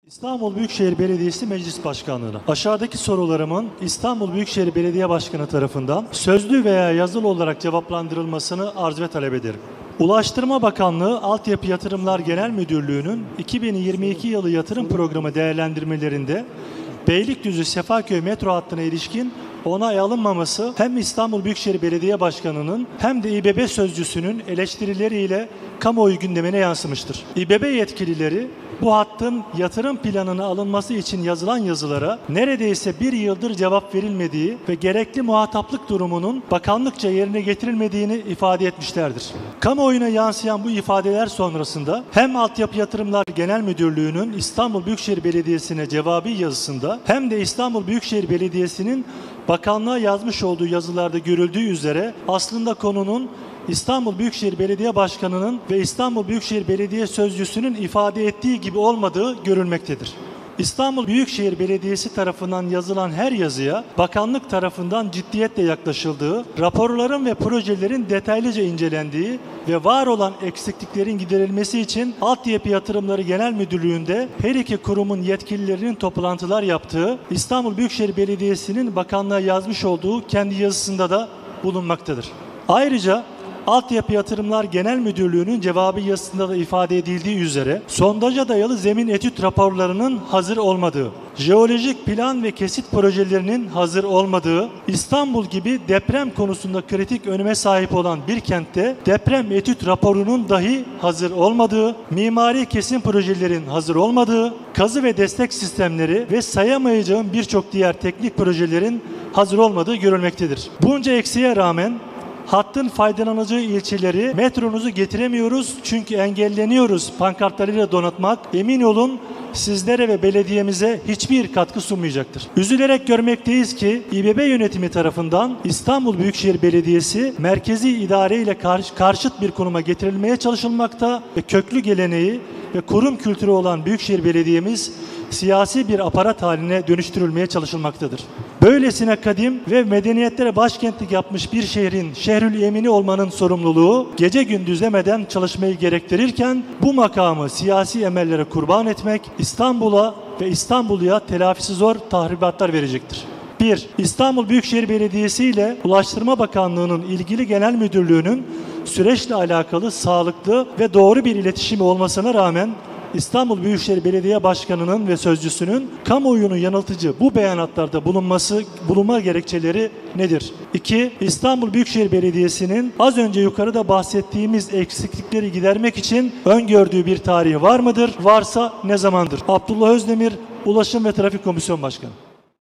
İstanbul Büyükşehir Belediyesi Meclis Başkanlığı'na. Aşağıdaki sorularımın İstanbul Büyükşehir Belediye Başkanı tarafından sözlü veya yazılı olarak cevaplandırılmasını arz ve talep ederim. Ulaştırma Bakanlığı Altyapı Yatırımlar Genel Müdürlüğü'nün 2022 yılı yatırım programı değerlendirmelerinde Beylikdüzü Sefaköy metro hattına ilişkin onay alınmaması hem İstanbul Büyükşehir Belediye Başkanı'nın hem de İBB sözcüsünün eleştirileriyle kamuoyu gündemine yansımıştır. İBB yetkilileri bu hattın yatırım planına alınması için yazılan yazılara neredeyse bir yıldır cevap verilmediği ve gerekli muhataplık durumunun bakanlıkça yerine getirilmediğini ifade etmişlerdir. Kamuoyuna yansıyan bu ifadeler sonrasında hem Altyapı Yatırımlar Genel Müdürlüğü'nün İstanbul Büyükşehir Belediyesi'ne cevabı yazısında hem de İstanbul Büyükşehir Belediyesi'nin bakanlığa yazmış olduğu yazılarda görüldüğü üzere aslında konunun İstanbul Büyükşehir Belediye Başkanı'nın ve İstanbul Büyükşehir Belediye Sözcüsü'nün ifade ettiği gibi olmadığı görülmektedir. İstanbul Büyükşehir Belediyesi tarafından yazılan her yazıya bakanlık tarafından ciddiyetle yaklaşıldığı, raporların ve projelerin detaylıca incelendiği ve var olan eksikliklerin giderilmesi için Altyapı Yatırımları Genel Müdürlüğü'nde her iki kurumun yetkililerinin toplantılar yaptığı, İstanbul Büyükşehir Belediyesi'nin bakanlığa yazmış olduğu kendi yazısında da bulunmaktadır. Ayrıca Altyapı Yatırımlar Genel Müdürlüğü'nün cevabı yazısında da ifade edildiği üzere sondaja dayalı zemin etüt raporlarının hazır olmadığı, jeolojik plan ve kesit projelerinin hazır olmadığı, İstanbul gibi deprem konusunda kritik öneme sahip olan bir kentte deprem etüt raporunun dahi hazır olmadığı, mimari kesim projelerin hazır olmadığı, kazı ve destek sistemleri ve sayamayacağım birçok diğer teknik projelerin hazır olmadığı görülmektedir. Bunca eksiğe rağmen hattın faydalanacağı ilçeleri metronuzu getiremiyoruz çünkü engelleniyoruz pankartlarıyla donatmak emin olun sizlere ve belediyemize hiçbir katkı sunmayacaktır. Üzülerek görmekteyiz ki İBB yönetimi tarafından İstanbul Büyükşehir Belediyesi merkezi idare ile karşıt bir konuma getirilmeye çalışılmakta ve köklü geleneği ve kurum kültürü olan Büyükşehir Belediyemiz siyasi bir aparat haline dönüştürülmeye çalışılmaktadır. Böylesine kadim ve medeniyetlere başkentlik yapmış bir şehrin şehrül emini olmanın sorumluluğu gece gündüz demeden çalışmayı gerektirirken bu makamı siyasi emellere kurban etmek İstanbul'a ve İstanbulluya telafisi zor tahribatlar verecektir. 1. İstanbul Büyükşehir Belediyesi ile Ulaştırma Bakanlığı'nın ilgili genel müdürlüğünün süreçle alakalı sağlıklı ve doğru bir iletişimi olmasına rağmen İstanbul Büyükşehir Belediye Başkanı'nın ve sözcüsünün kamuoyunu yanıltıcı bu beyanatlarda bulunma gerekçeleri nedir? 2. İstanbul Büyükşehir Belediyesi'nin az önce yukarıda bahsettiğimiz eksiklikleri gidermek için öngördüğü bir tarihi var mıdır? Varsa ne zamandır? Abdullah Özdemir, Ulaşım ve Trafik Komisyon Başkanı.